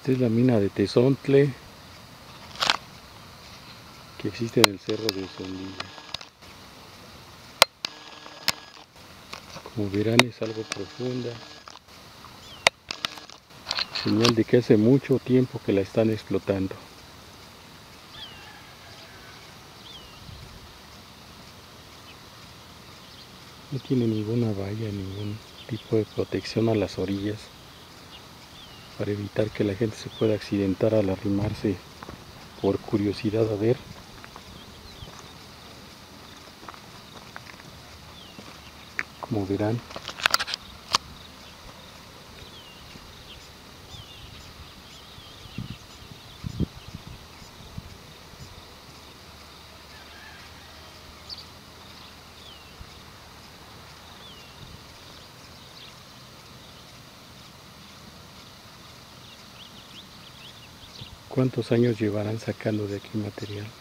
Esta es la mina de Tezontle que existe en el cerro de Sondilla. Como verán, es algo profunda, señal de que hace mucho tiempo que la están explotando. No tiene ninguna valla, ningún tipo de protección a las orillas para evitar que la gente se pueda accidentar al arrimarse por curiosidad a ver. Como verán, ¿cuántos años llevarán sacando de aquí material?